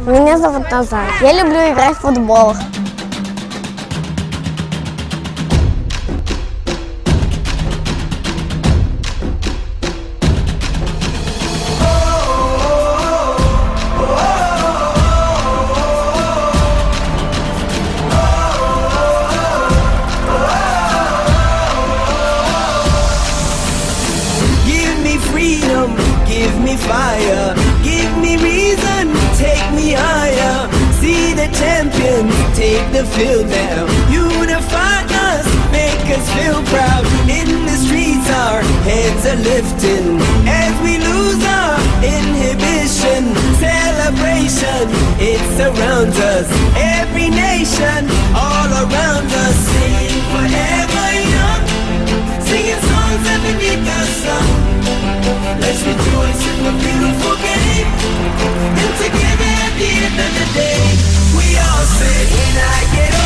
Меня зовут Назар. Я люблю играть в футбол. Freedom, give me fire, give me reason, take me higher. See the champions take the field now. Unify us, make us feel proud. In the streets our heads are lifting as we lose our inhibition. Celebration, it surrounds us. Every nation, all around us. Singing forever young, singing songs underneath the sun. Let's rejoice in the beautiful game, and together at the end of the day, we all say, when I get